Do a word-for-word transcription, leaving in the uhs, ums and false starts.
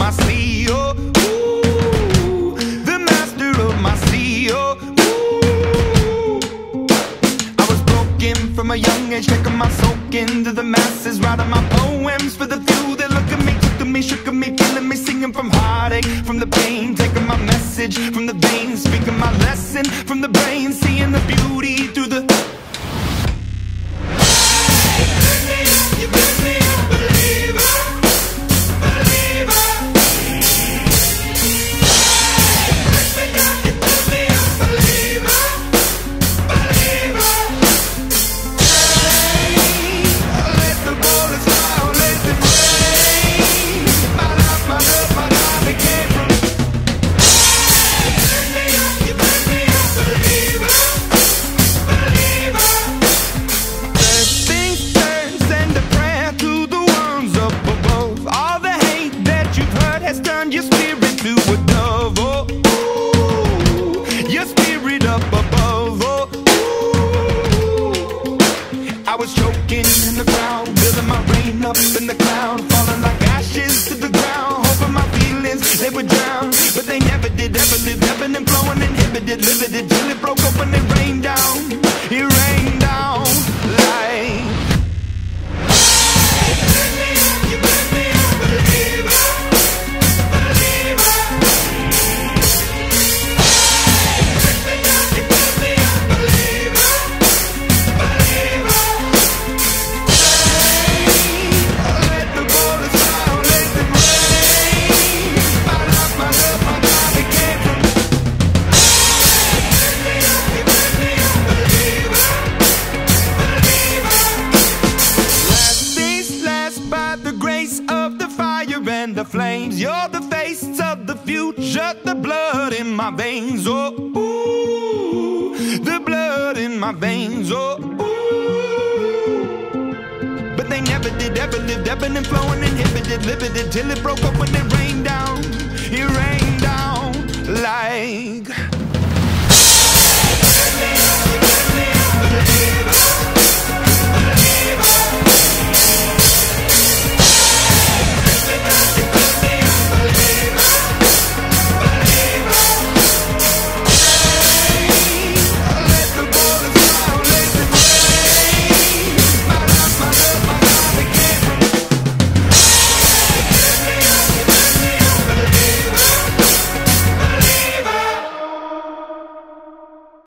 my sea. Oh, ooh, the master of my sea. Oh, ooh. I was broken from a young age, taking my soak into the masses, writing my poems for the few that look at me, took to me, shook at me, feeling me, singing from heartache, from the pain, taking my message from the veins, speaking my lesson from the brain, seeing the beauty through the your spirit to a dove, oh, ooh, your spirit up above, oh, ooh. I was choking in the crowd, building my rain up in the cloud, falling like ashes to the ground, hoping my feelings, they would drown, but they never did, ever lived, ebbing and flowing, inhibited, limited, till it broke open and rained down, it rained down like and the flames. You're the face of the future, the blood in my veins. Oh, ooh, the blood in my veins. Oh, ooh. But they never did, ever lived, ebbing and flowing, inhibited, limited, till it broke up when it rained down. It rained down like